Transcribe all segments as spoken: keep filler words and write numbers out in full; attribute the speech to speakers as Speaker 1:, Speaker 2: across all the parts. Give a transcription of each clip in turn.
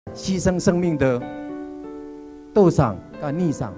Speaker 1: 牺牲生命的斗上跟逆上。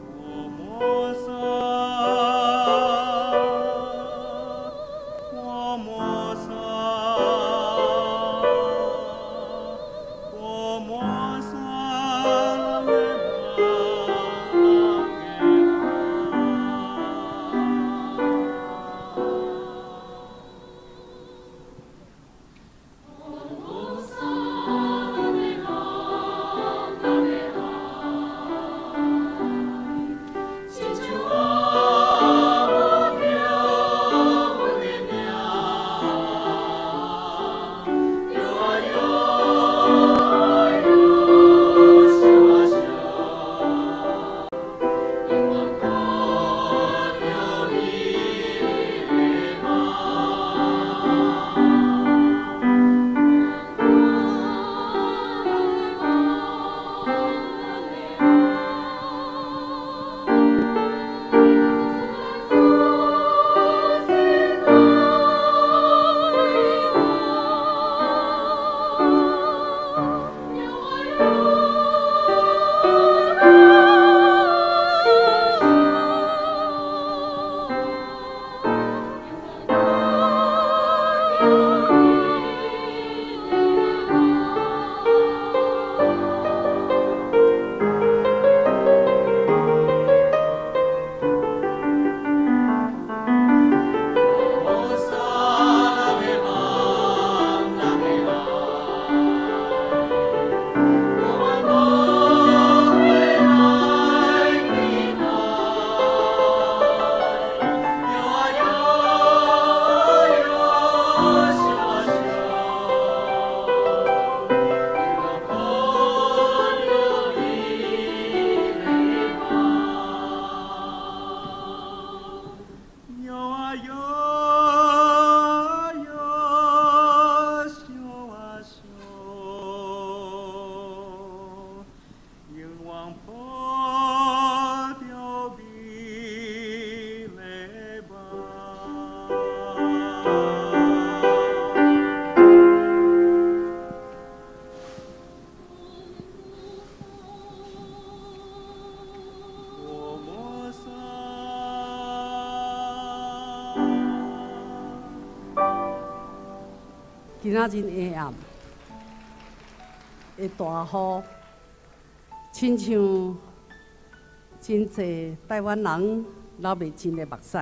Speaker 2: 今仔日下暗的大雨，亲像真侪台湾人流袂尽的目屎。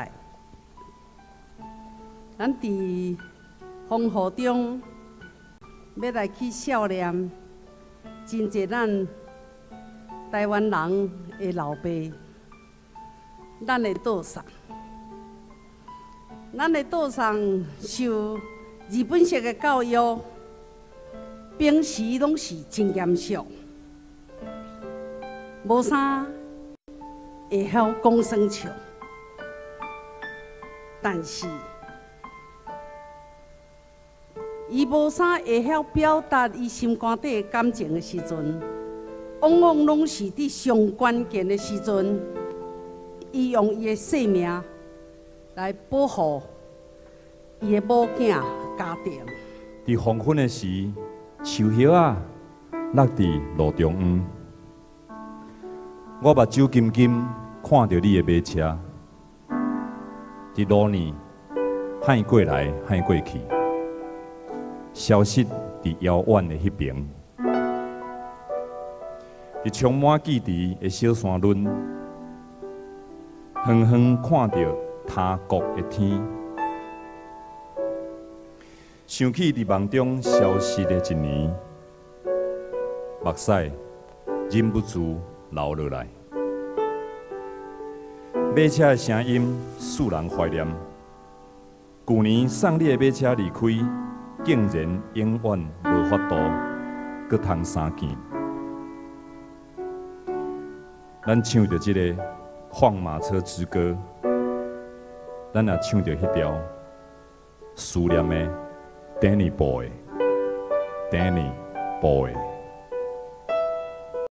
Speaker 2: 咱伫风雨中要来去悼念真侪咱台湾人的老爸，咱的岛上，咱的岛上受日本式的教育，平时拢是真严肃，无啥会晓讲算笑，但是伊无啥会晓表达伊心肝底的感情的时阵，往往拢是伫上关键的时阵，伊用伊的性命来保护伊的某囝。 家庭。
Speaker 3: 伫黄昏的时，树叶啊落伫路中央，我目睭金金看着你的马车，伫路呢驶过来驶过去，消失伫遥远的迄边。伫充满记忆的小山仑，远远看着他国的天。 想起伫梦中消失的一年，目屎忍不住流落来。马车的声音使人怀念。去年送你的马车离开，竟然永远无法度搁通相见。咱唱着这个《放马车之歌》，咱也唱着迄条思念的。 Danny Boy，Danny Boy。